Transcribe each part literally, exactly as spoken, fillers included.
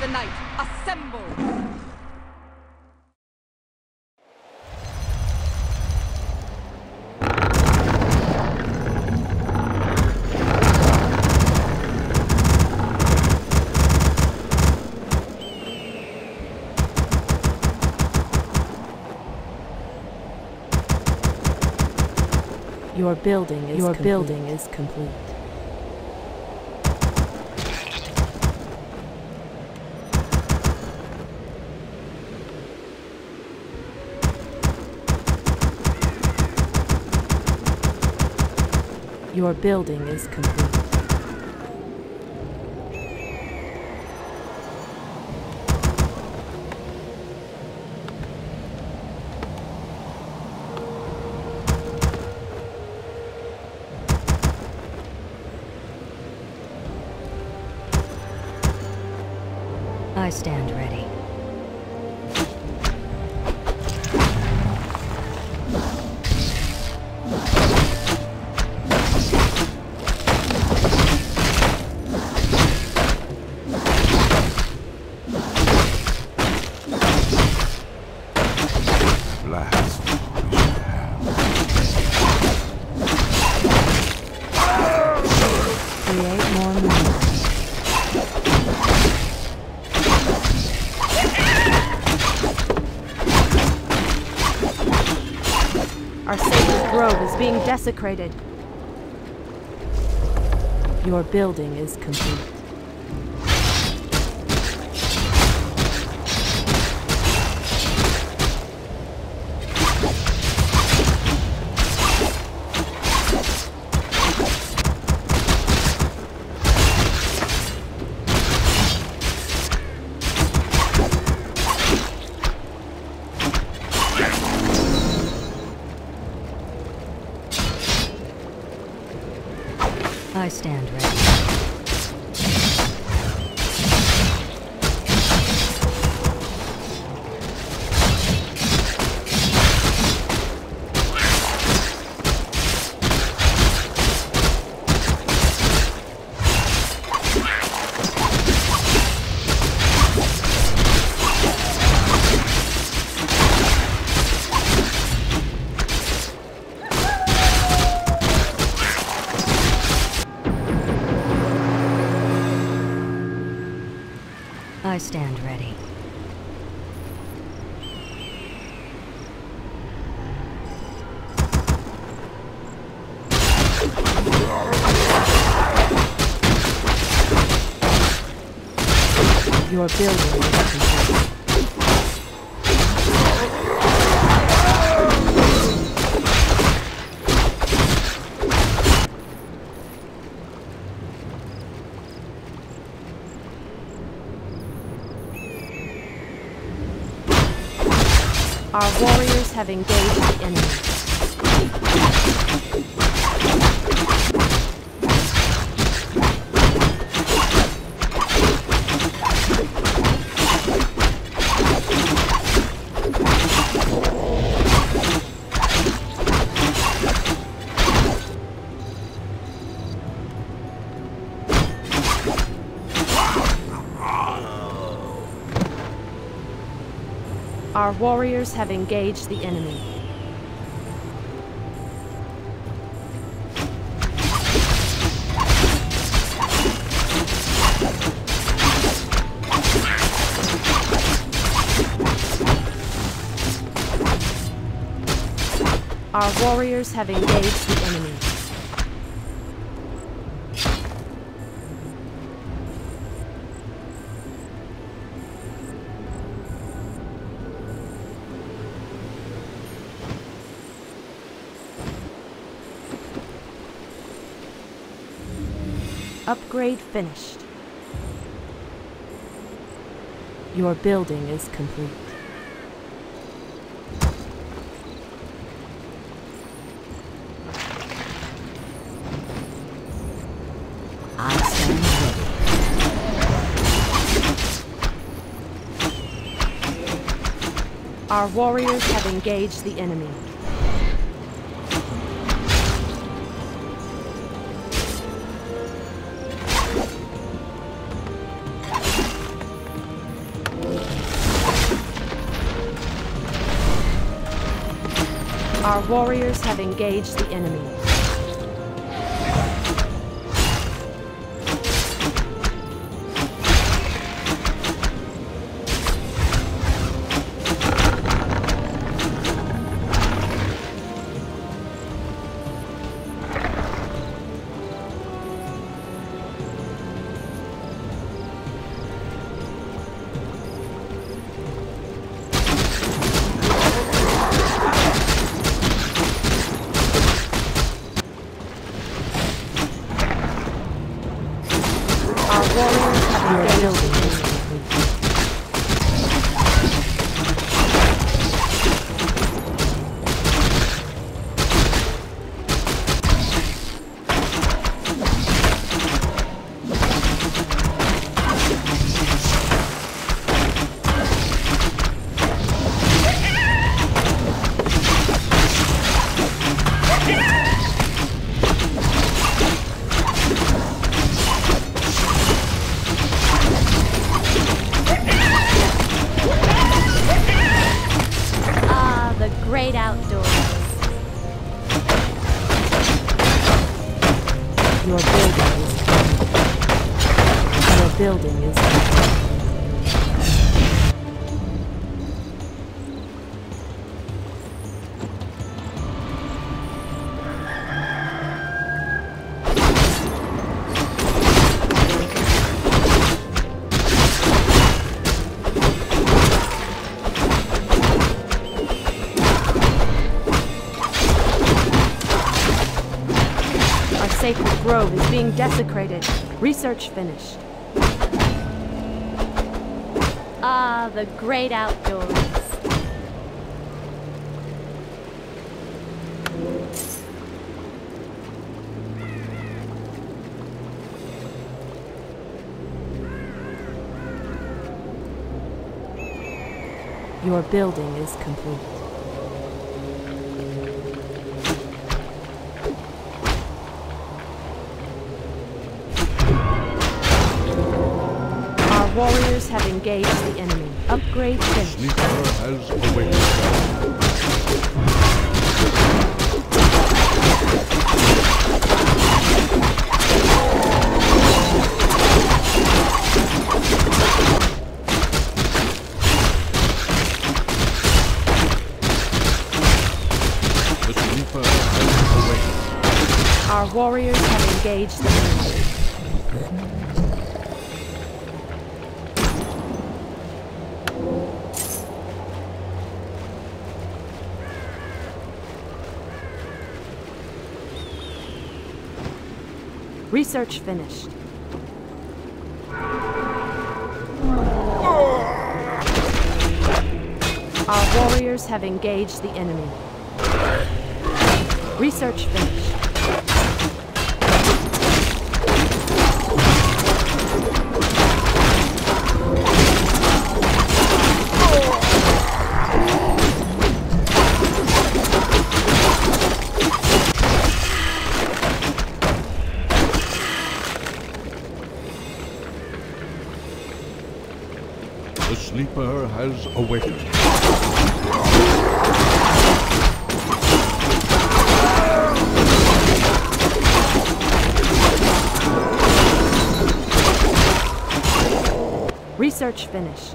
knight, assemble! Your building is Your complete. building is complete. Your building is complete. I stand ready. Blast. Create more movement. Our sacred grove is being desecrated. Your building is complete. I stand ready. I stand ready. Your building is complete. Our warriors have engaged the enemy. Our warriors have engaged the enemy. Our warriors have engaged the enemy. Upgrade finished. Your building is complete. I stand ready. Our warriors have engaged the enemy. Our warriors have engaged the enemy. Great outdoors. Your building is Your building is Sacred Grove is being desecrated. Research finished. Ah, the great outdoors. Your building is complete. Warriors have engaged the enemy. Upgrade finished. Sleeper has awakened. The sleeper has awakened. Our warriors have engaged the enemy. Research finished. Our warriors have engaged the enemy. Research finished. The sleeper has awakened. Research finished.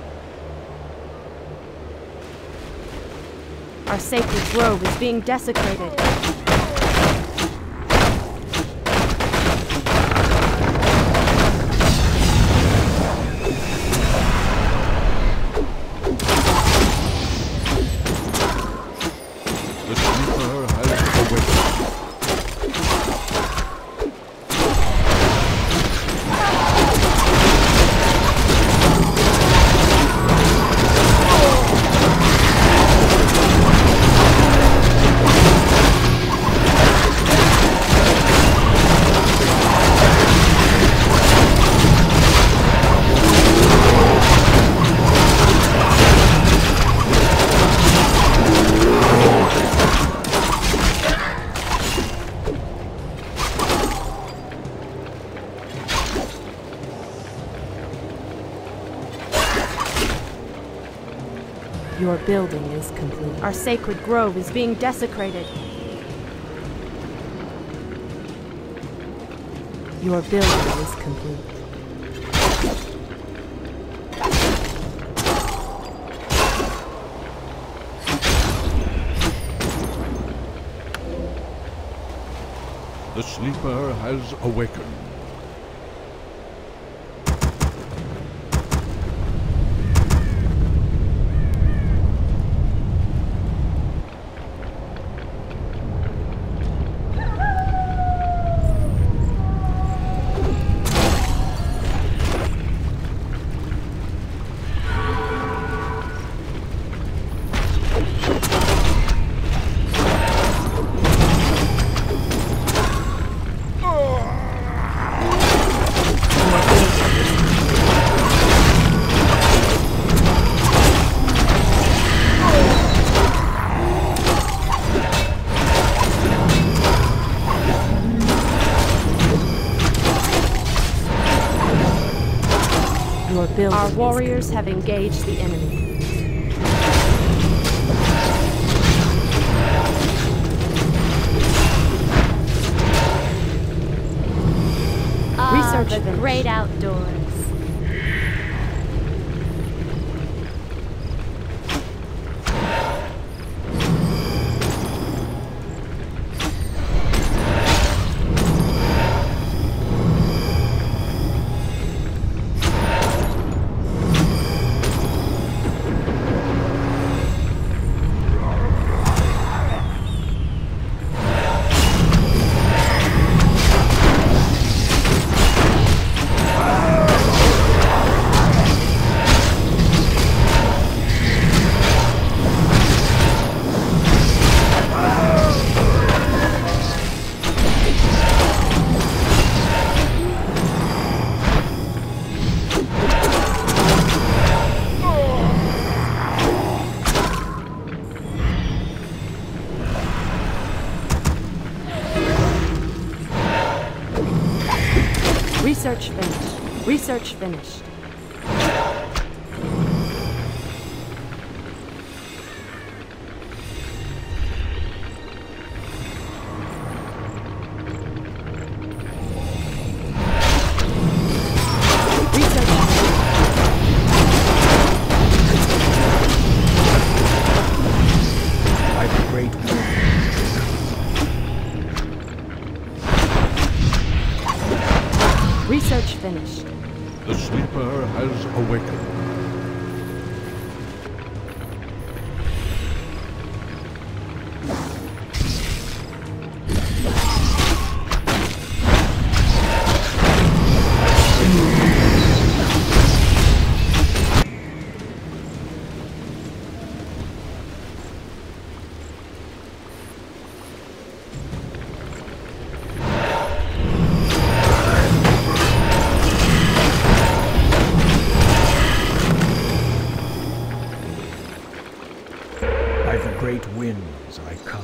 Our sacred grove is being desecrated. The sleeper has awakened. Your building is complete. Our sacred grove is being desecrated. Your building is complete. The sleeper has awakened. Your building Our is warriors have engaged the enemy. Ah, Research the finished. great outdoors. Research finished. Research finished. Research finished. The sleeper has awakened. By the great winds I come.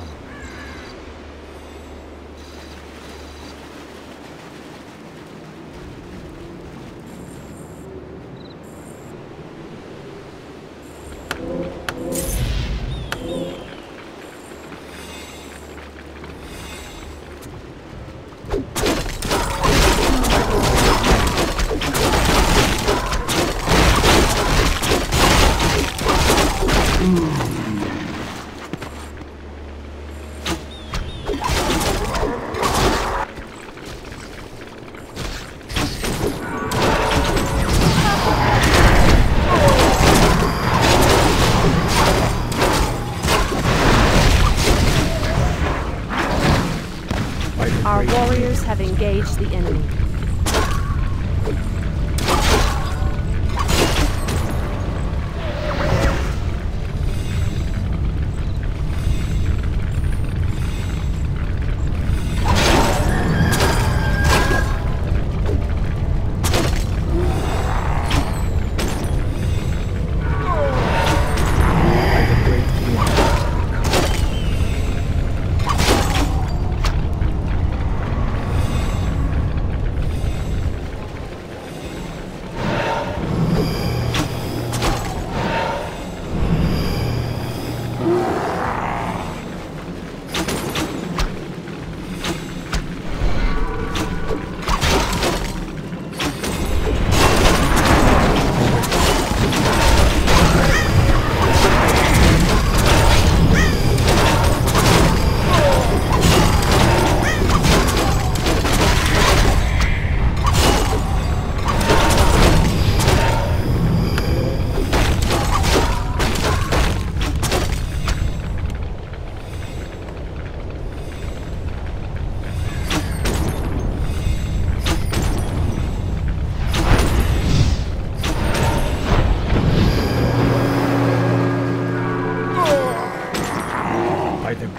Our warriors have engaged the enemy.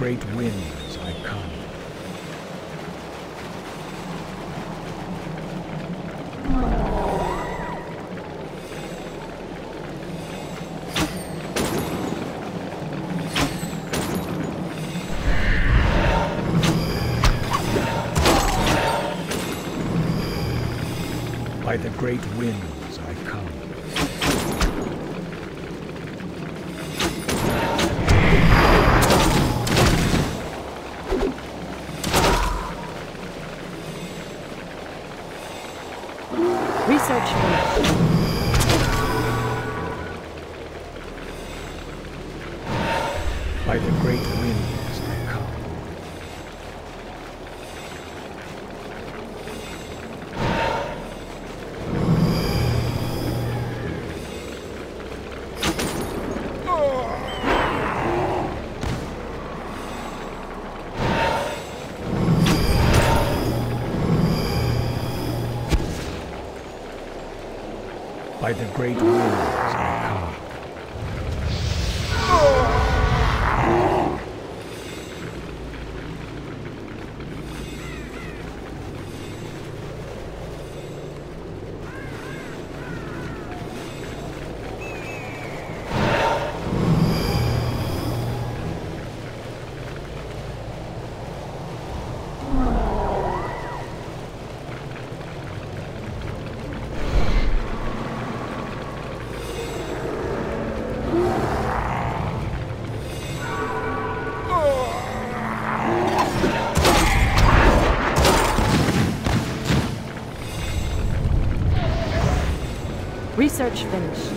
great winds I come. By the great winds I come. Research finished. By the great winds I come. By the great winds I come. Research finished.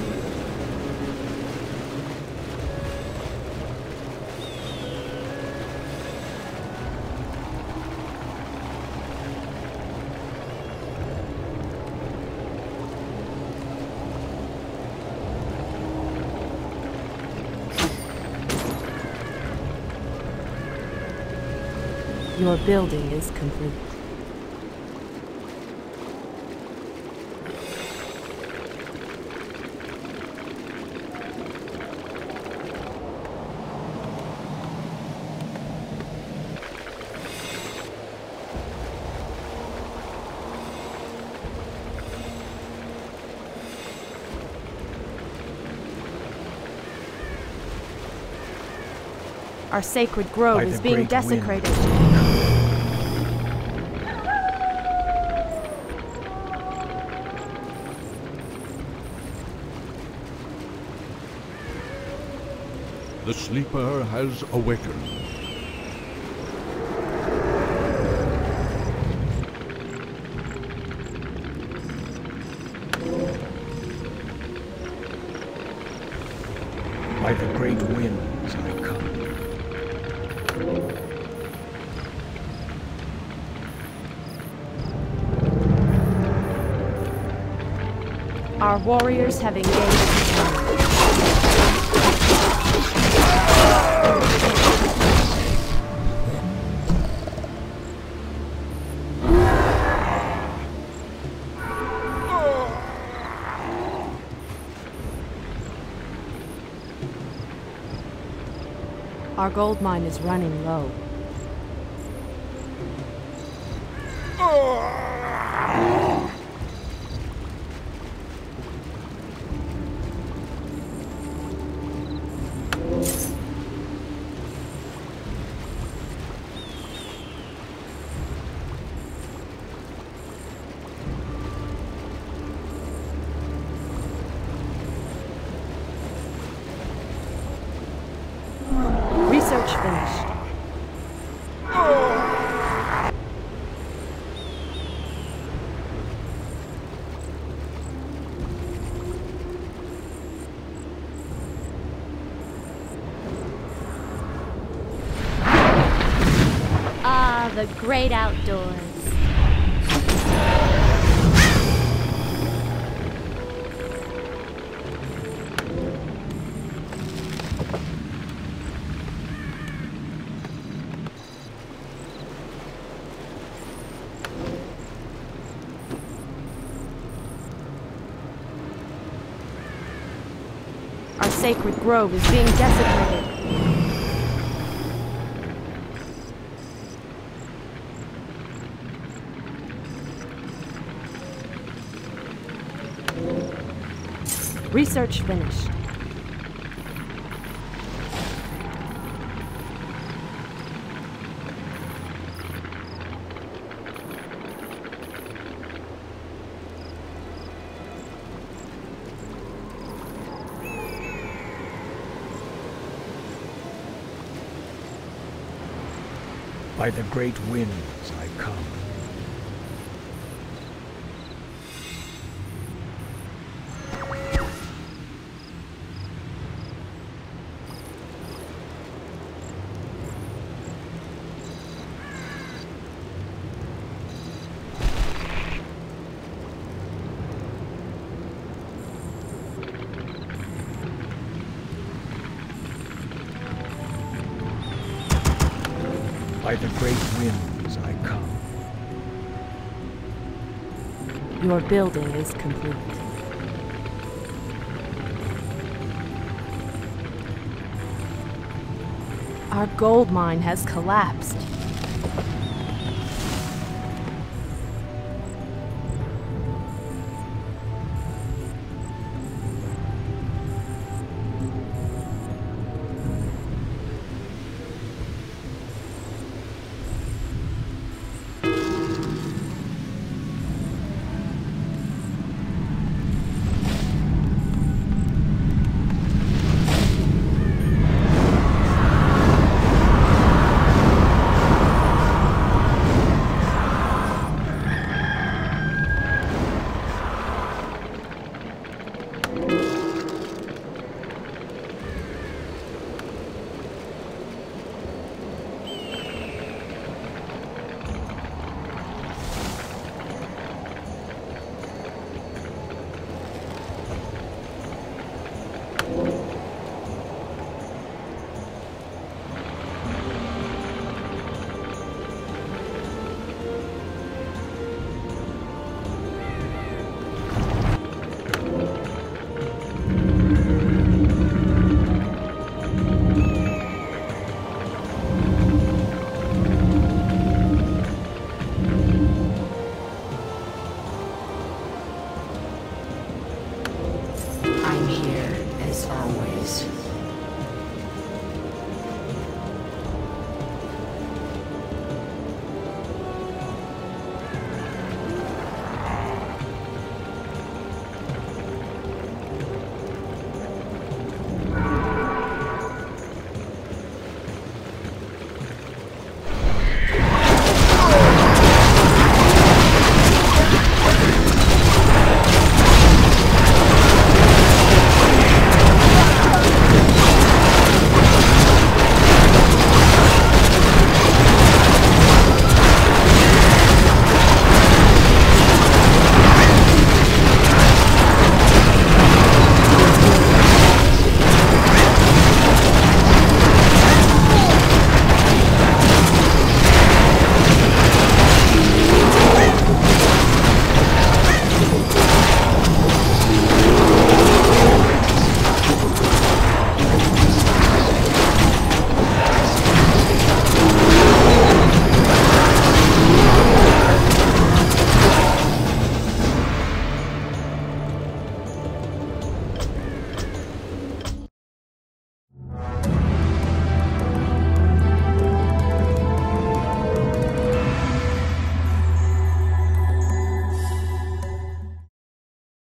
Your building is complete. Our sacred grove By is the being great desecrated. winds. The sleeper has awakened. By the great winds I come. Our warriors have engaged the enemy. Our gold mine is running low. Research finished. Ah, the great outdoors. Our sacred grove is being desecrated. Research finished. By the great winds I come. By the great winds I come. Your building is complete. Our gold mine has collapsed. I'm here, as always.